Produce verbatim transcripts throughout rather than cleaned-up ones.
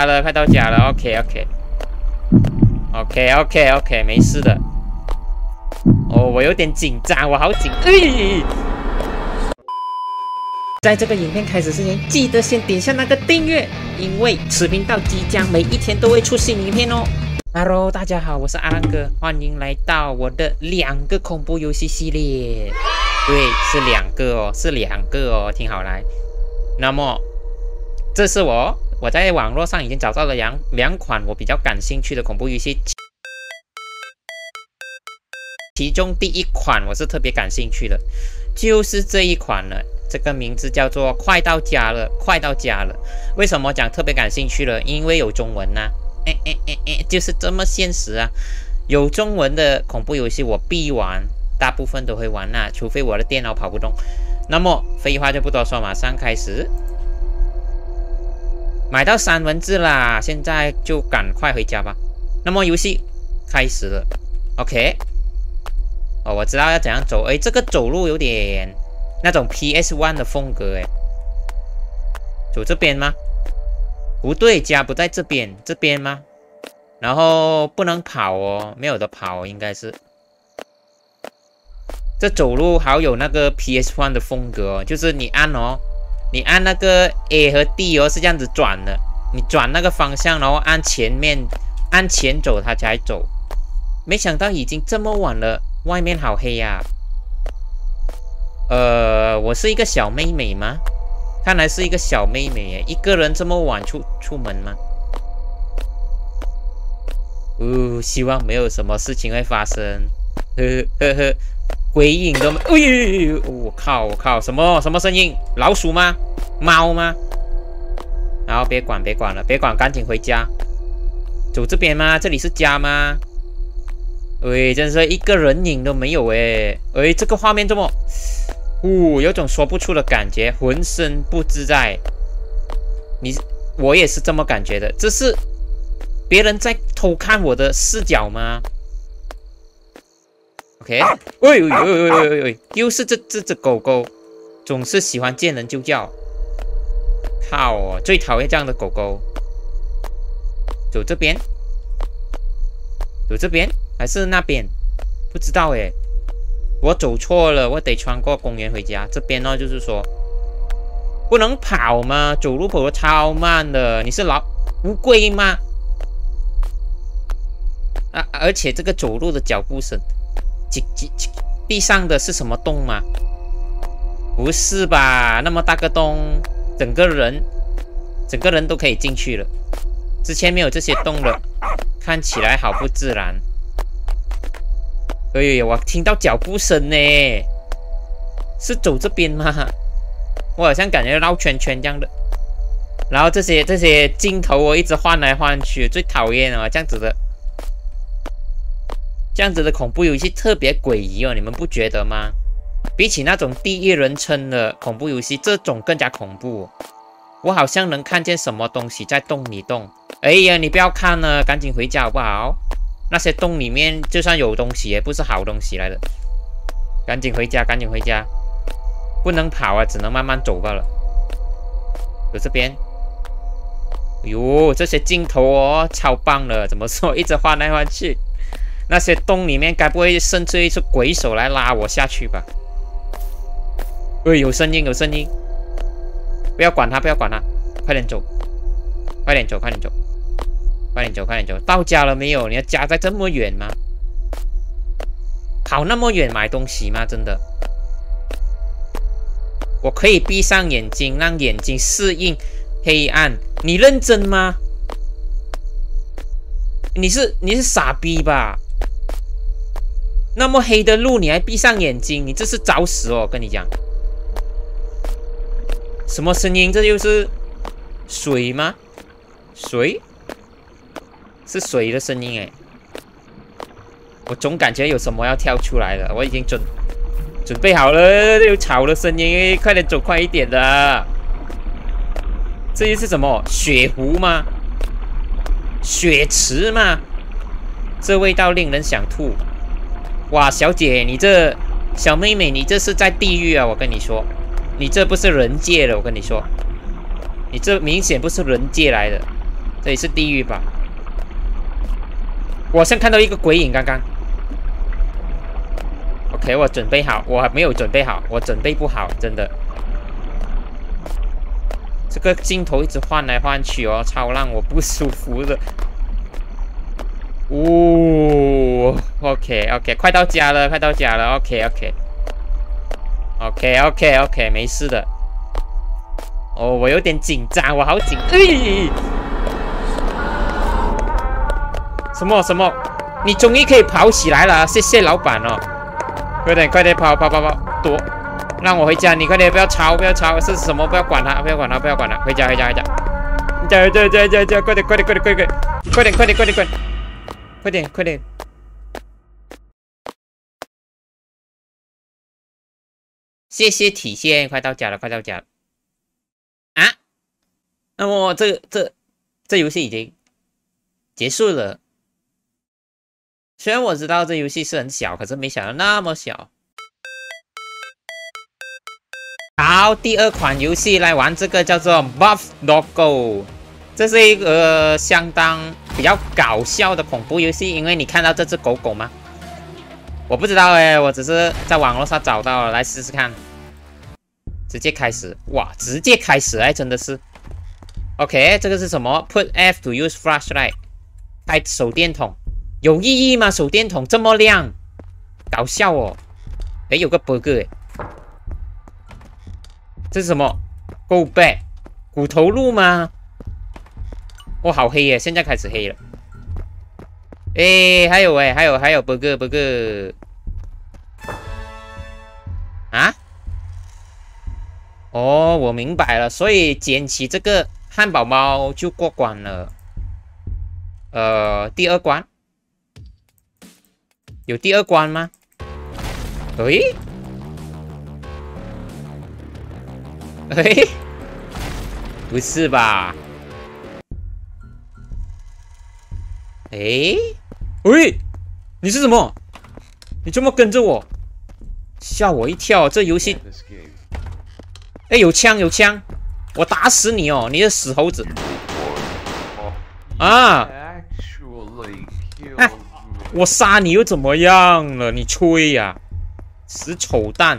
家了，快到家了。OK OK OK OK OK， 没事的。哦，我有点紧张，我好紧。哎！在这个影片开始之前，记得先点下那个订阅，因为此频道即将每一天都会出新影片哦。Hello， 大家好，我是阿浪哥，欢迎来到我的两个恐怖游戏系列。对，是两个哦，是两个哦，听好来。那么，这是我我在网络上已经找到了两两款我比较感兴趣的恐怖游戏。其中第一款我是特别感兴趣的，就是这一款了。这个名字叫做《快到家了》，快到家了。为什么讲特别感兴趣了？因为有中文呐、啊，哎哎哎哎，就是这么现实啊！有中文的恐怖游戏我必玩，大部分都会玩呐、啊，除非我的电脑跑不动。那么废话就不多说，马上开始。买到三文治啦，现在就赶快回家吧。那么游戏开始了 ，OK。哦，我知道要怎样走。哎，这个走路有点那种 P S 一 的风格哎。走这边吗？不对，家不在这边，这边吗？然后不能跑哦，没有的跑，应该是。这走路好有那个 P S 一 的风格哦，就是你按哦，你按那个 A 和 D 哦是这样子转的，你转那个方向，然后按前面按前走，它才走。没想到已经这么晚了。外面好黑呀、啊！呃，我是一个小妹妹吗？看来是一个小妹妹耶，一个人这么晚出出门吗？哦，希望没有什么事情会发生。呵呵呵，鬼影都没。哎呦！我靠！我靠！什么什么声音？老鼠吗？猫吗？然后别管别管了，别管，赶紧回家。走这边吗？这里是家吗？喂，真是一个人影都没有哎！喂，这个画面这么，呜、哦，有种说不出的感觉，浑身不自在。你，我也是这么感觉的。这是别人在偷看我的视角吗 ？OK， 喂喂喂喂喂，又是这这只狗狗，总是喜欢见人就叫。靠哦，最讨厌这样的狗狗。走这边，走这边。还是那边，不知道诶，我走错了，我得穿过公园回家。这边呢，就是说不能跑吗？走路跑得超慢的，你是老乌龟吗？啊！而且这个走路的脚步声，叽叽叽，地上的是什么洞吗？不是吧？那么大个洞，整个人整个人都可以进去了。之前没有这些洞了，看起来好不自然。哎呦，我听到脚步声呢，是走这边吗？我好像感觉绕圈圈这样的。然后这些这些镜头我一直换来换去，最讨厌哦，这样子的，这样子的恐怖游戏特别诡异哦，你们不觉得吗？比起那种第一人称的恐怖游戏，这种更加恐怖。我好像能看见什么东西在洞里动。哎呀，你不要看了，赶紧回家好不好？那些洞里面就算有东西也不是好东西来的，赶紧回家，赶紧回家，不能跑啊，只能慢慢走罢了。有这边，哎呦，这些镜头哦，超棒了，怎么说，一直换来换去。那些洞里面该不会伸出一只鬼手来拉我下去吧？哎，有声音，有声音，不要管他，不要管他，快点走，快点走，快点走。快点走，快点走！到家了没有？你的家在这么远吗？跑那么远买东西吗？真的？我可以闭上眼睛，让眼睛适应黑暗。你认真吗？你是你是傻逼吧？那么黑的路你还闭上眼睛，你这是找死哦！我跟你讲，什么声音？这就是水吗？水？是水的声音哎，我总感觉有什么要跳出来了，我已经准准备好了，有草的声音，快点走快一点的。这又是什么？血湖吗？血池吗？这味道令人想吐。哇，小姐，你这小妹妹，你这是在地狱啊！我跟你说，你这不是人界的，我跟你说，你这明显不是人界来的。 这里是地狱吧？我好像看到一个鬼影，刚刚。OK， 我准备好，我还没有准备好，我准备不好，真的。这个镜头一直换来换去哦，超让我不舒服的。哦 ，OK OK， 快到家了，快到家了 ，OK OK。OK OK OK， 没事的。哦，我有点紧张，我好紧。哎，什么什么？你终于可以跑起来了，谢谢老板哦！快点快点跑跑跑跑，躲！让我回家，你快点，不要吵不要吵，是什么？不要管他，不要管他，不要管他，回家回家回家！加加加加加！快点快点快点快点快点快点快点快点快点快点！谢谢体现，快到家了，快到家了。啊？那么这这这游戏已经结束了。虽然我知道这游戏是很小，可是没想到那么小。好，第二款游戏来玩这个叫做 Buff Doggo， 这是一个相当比较搞笑的恐怖游戏。因为你看到这只狗狗吗？我不知道哎，我只是在网络上找到了，来试试看。直接开始，哇，直接开始哎，真的是。OK， 这个是什么 ？Put F to use flashlight， 开手电筒。有意义吗？手电筒这么亮，搞笑哦！哎，有个 bug 哎，这是什么 ？Go back， 骨头路吗？哦，好黑耶！现在开始黑了。哎，还有哎，还有还有 bug bug 啊！哦，我明白了，所以捡起这个汉堡包就过关了。呃，第二关。有第二关吗？诶，诶，不是吧？诶，喂，你是什么？你这么跟着我，吓我一跳！这游戏，哎，有枪有枪，我打死你哦，你的死猴子！啊！啊我杀你又怎么样了？你吹呀、啊，死丑蛋！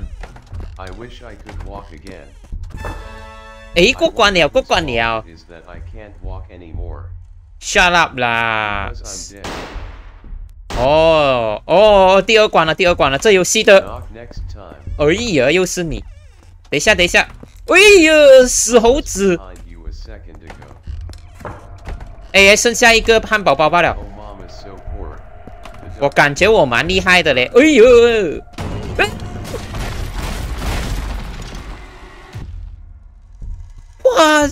哎，过关了，过关了 ！Shut up 啦！哦哦，第二关了，第二关了，这游戏的……哎呀，又是你！等一下，等一下！哎呀，死猴子！哎，剩下一个汉堡包罢了。我感觉我蛮厉害的嘞！哎呦，哎，我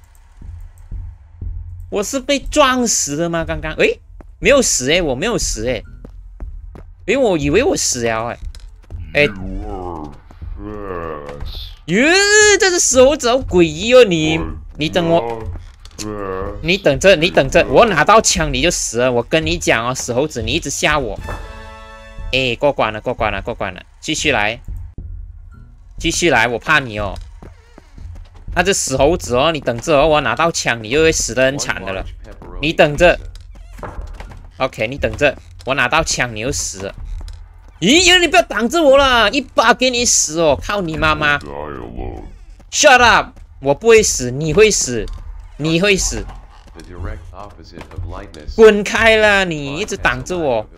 我是被撞死的吗？刚刚哎，没有死哎，我没有死哎，因为我以为我死了哎，哎，哟，这是死猴子好诡异哦！你你等我。你等着，你等着，我拿到枪你就死了。我跟你讲哦，死猴子，你一直吓我。哎，过关了，过关了，过关了，继续来，继续来，我怕你哦。那这死猴子哦，你等着哦，我拿到枪你就会死得很惨的了。你等着 ，OK， 你等着，我拿到枪你就死了。咦，你不要挡着我了，一把给你死哦，靠你妈妈 ！Shut up， 我不会死，你会死。你会死！滚开了！你一直挡着我。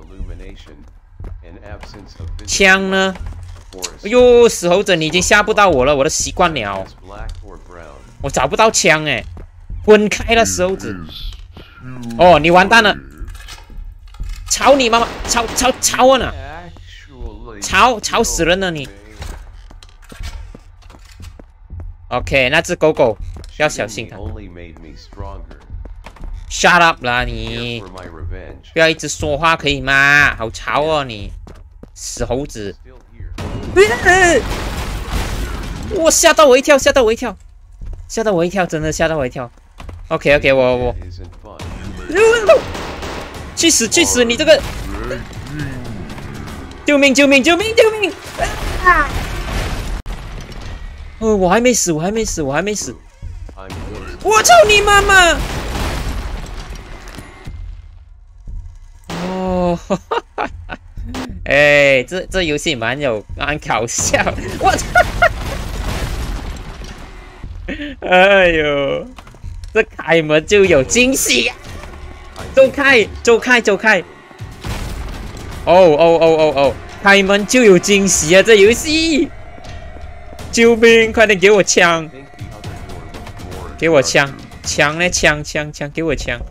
枪呢？哎呦，死猴子，你已经吓不到我了，我都习惯了。我找不到枪哎！滚开了，死猴子！哦，你完蛋了！吵你妈妈！吵吵吵我呢！吵吵死人了你 ！OK， 那只狗狗。要小心它 ！Shut up 啦你！不要一直说话可以吗？好吵哦你，死猴子！我吓到我一跳，吓到我一跳，吓到我一跳，真的吓到我一跳。OK OK， 我我，去死去死！你这个，救命救命救命救命！啊！哦，我还没死，我还没死，我还没死。我操你妈妈！ 哎，这这游戏蛮有蛮搞笑，我操！哎呦，这开门就有惊喜呀！走开，走开，走开！哦哦哦哦哦，开门就有惊喜啊！这游戏，救命！快点给我枪！给我枪！枪呢？枪枪枪！给我枪！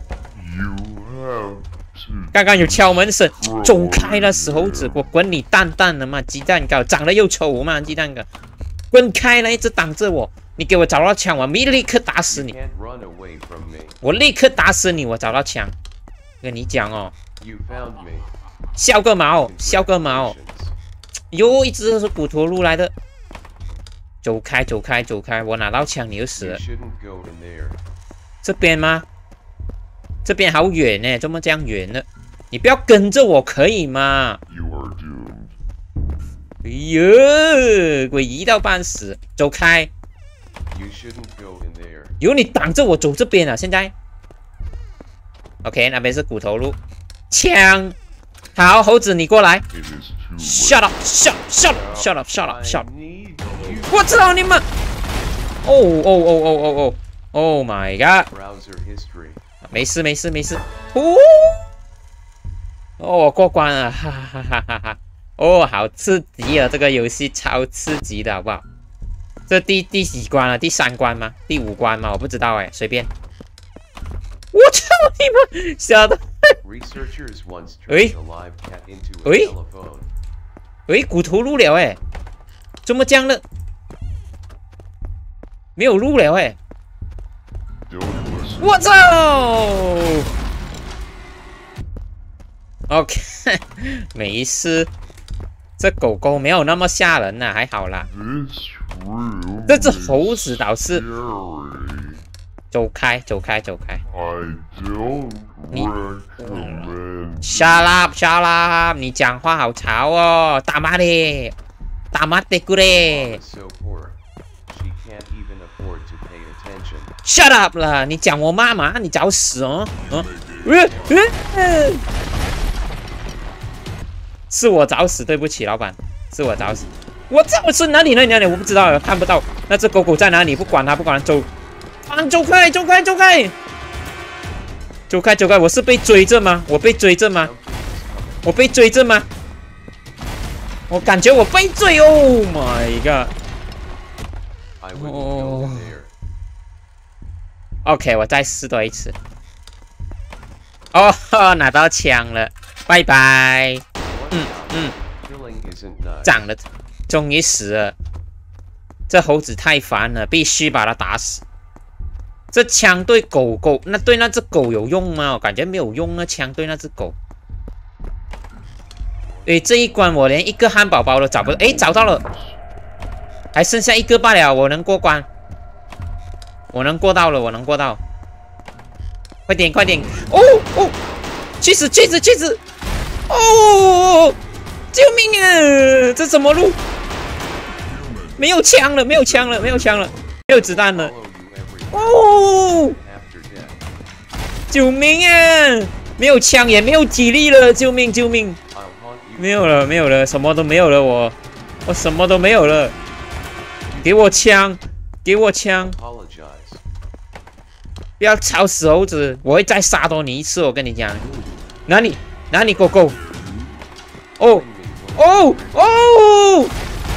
刚刚有敲门声，走开了，死猴子！我滚你蛋蛋了嘛！鸡蛋糕长得又丑嘛！鸡蛋糕，滚开了，一直挡着我！你给我找到枪，我立刻打死你！我立刻打死你！我找到枪，跟你讲哦，笑个毛，笑个毛！哟，一只是骨头路来的，走开，走开，走开！我拿到枪你就死了。这边吗？这边好远呢，怎么这样远呢？你不要跟着我可以吗？哎呦，诡异到半死！走开！有你挡着我走这边啊！现在 ，OK， 那边是骨头路，枪，好，猴子你过来 ，shut up，shut up，shut up，shut up，shut up，我操你们！哦哦哦哦哦哦 ，Oh my god！ 没事没事没事，哦，哦我过关了，哈哈哈哈哈！哦，好刺激啊！这个游戏超刺激的，好不好？这第第几关了？第三关吗？第五关吗？我不知道哎，随便。我操你们！吓得！喂喂喂，骨头路了哎，怎么这样了？没有路了哎！我操 ！OK， 没事，这狗狗没有那么吓人呐、啊，还好啦。这只猴子倒是，走开，走开，走开！你、嗯、，shut up，shut up！ 你讲话好吵哦，打妈的，打妈的咕嘞 ！shut up 了，你讲我妈妈，你找死哦！嗯，呃呃、是我找死，对不起，老板，是我找死。我这我是哪里哪里哪里？我不知道，看不到。那只狗狗在哪里？不管它，不管它，走，啊，走开，走开，走开，走开，走开！我是被追着吗？我被追着吗？我被追着吗？我感觉我被追 ！Oh my god！ 哦 ，OK， 我再试多一次。哦，拿到枪了，拜拜。嗯嗯，长了。终于死了，这猴子太烦了，必须把它打死。这枪对狗狗，那对那只狗有用吗？我感觉没有用啊，枪对那只狗。诶，这一关我连一个汉堡包都找不到，诶，找到了，还剩下一个罢了，我能过关，我能过到了，我能过到。快点，快点！哦哦，去死，去死，去死！哦，救命啊！这什么路？没有枪了，没有枪了，没有枪了，没有子弹了。哦！救命啊！没有枪也没有体力了，救命救命！没有了，没有了，什么都没有了，我我什么都没有了。给我枪，给我枪！不要吵死猴子，我会再杀多你一次，我跟你讲。哪里哪里狗狗？哦哦哦！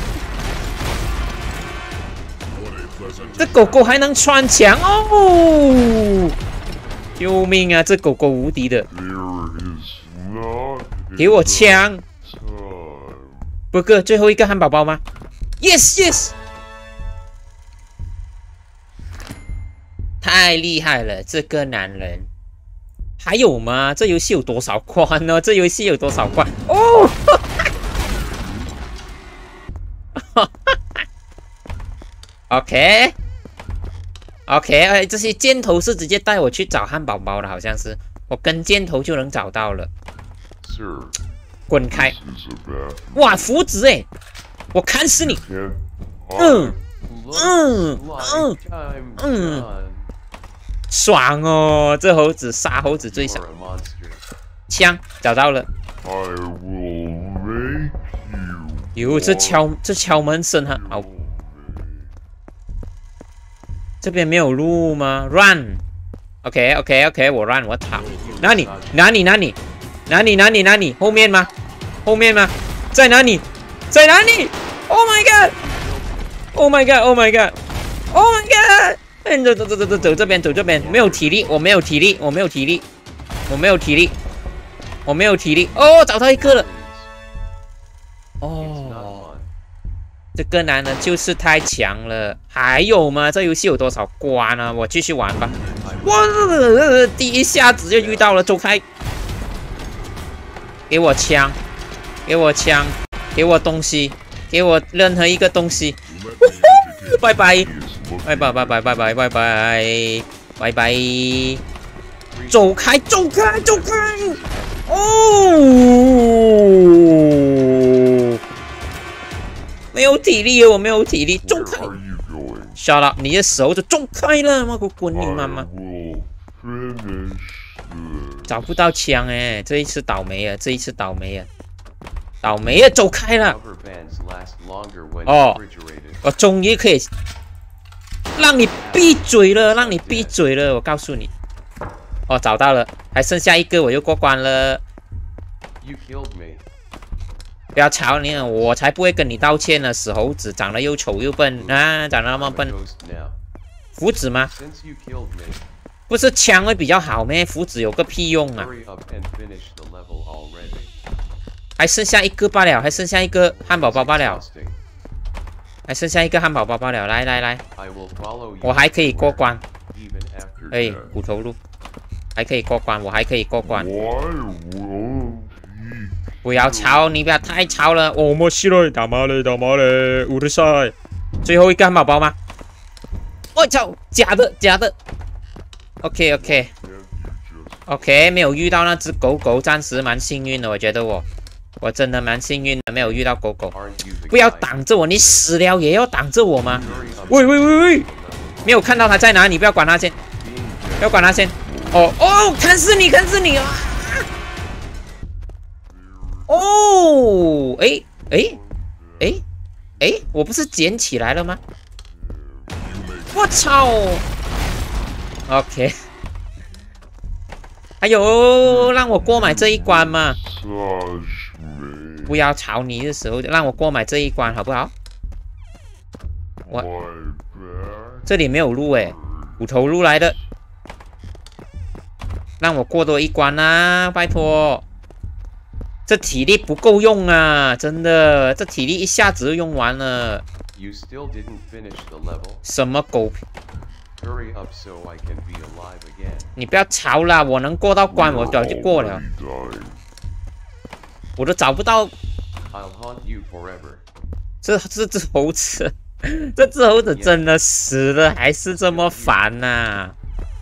这狗狗还能穿墙哦！救命啊！这狗狗无敌的。给我枪！不过最后一个汉堡包吗 ？Yes yes！ 太厉害了，这个男人。还有吗？这游戏有多少关呢？这游戏有多少关？哦！OK OK， 哎，这些箭头是直接带我去找汉堡包的，好像是我跟箭头就能找到了。滚开！哇，符纸哎，我砍死你！嗯嗯嗯嗯，爽哦！这猴子杀猴子最爽。枪找到了， 哟，这敲这敲门声哈，好。这边没有路吗 ？Run。OK OK OK， 我 run， 我跑。哪里？哪里？哪里？哪里？哪里？哪里？后面吗？后面吗？在哪里？在哪里 ？Oh my god！Oh my god！Oh my god！Oh my god！ 哎，走走走走走走这边，走这边，没有体力，我没有体力，我没有体力，我没有体力，我没有体力。哦，找到一个了。哦，这个男人就是太强了。还有吗？这游戏有多少关呢？我继续玩吧。哇，第一下子就遇到了，走开！给我枪，给我枪，给我东西，给我任何一个东西。拜拜，拜拜拜拜拜拜拜拜拜拜！走开，走开，走开！哦，没有体力，我没有体力，走开 ！Shut up！ 你的手就走开了，我滚你妈妈！找不到枪哎，这一次倒霉了，这一次倒霉了，倒霉了，走开了！哦，我终于可以让你闭嘴了，让你闭嘴了，我告诉你。哦，找到了，还剩下一个，我就过关了。不要吵你，我才不会跟你道歉呢，死猴子，长得又丑又笨啊，长得那么笨。符纸吗？不是枪会比较好咩？符纸有个屁用啊！还剩下一个罢了，还剩下一个汉堡包罢了，还剩下一个汉堡包罢了。来来来，我还可以过关。哎，骨头路还可以过关，我还可以过关。不要吵，你不要太吵了。我没事了，打麻了，打麻了，我的塞。最后一个汉堡包吗？我操，假的，假的。OK OK OK， 没有遇到那只狗狗，暂时蛮幸运的，我觉得我，我真的蛮幸运的，没有遇到狗狗。不要挡着我，你死了也要挡着我吗？喂喂喂喂，没有看到他在哪里，不要管他先，不要管他先。哦哦，看死你，看死你啊！哦，哎哎哎哎，我不是捡起来了吗？我操 ！OK， 还有让我过买这一关嘛？不要吵你的时候，让我过买这一关好不好？我这里没有路哎，骨头路来的，让我过多一关啊！拜托。这体力不够用啊，真的，这体力一下子就用完了。什么狗？你不要吵啦，我能过到关，我早就过了。我都找不到。这这只猴子，这只猴子真的死了，还是这么烦呐、啊？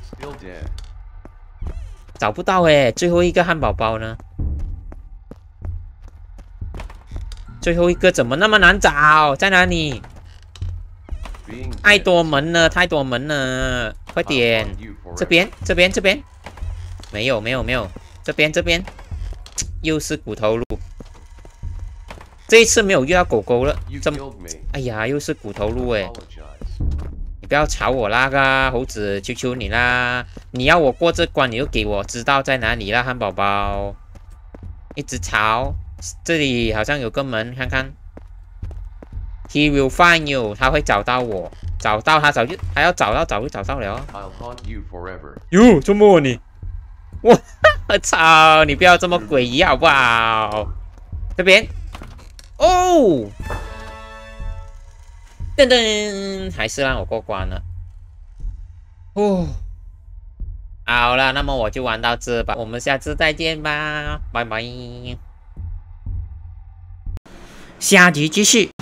找不到哎，最后一个汉堡包呢？最后一个怎么那么难找？在哪里？太多门了，太多门了！快点，这边，这边，这边，没有，没有，没有，这边，这边，又是骨头路。这一次没有遇到狗狗了，这么，哎呀，又是骨头路哎！你不要吵我啦，个猴子，求求你啦！你要我过这关，你就给我知道在哪里啦，汉堡包。一直吵。这里好像有个门，看看。He will find you， 他会找到我，找到他早就，还要找到早就找到了。哟，这么你，我操！你不要这么诡异好不好？这边，哦，噔噔，还是让我过关了。哦，好了，那么我就玩到这吧，我们下次再见吧，拜拜。下集继续。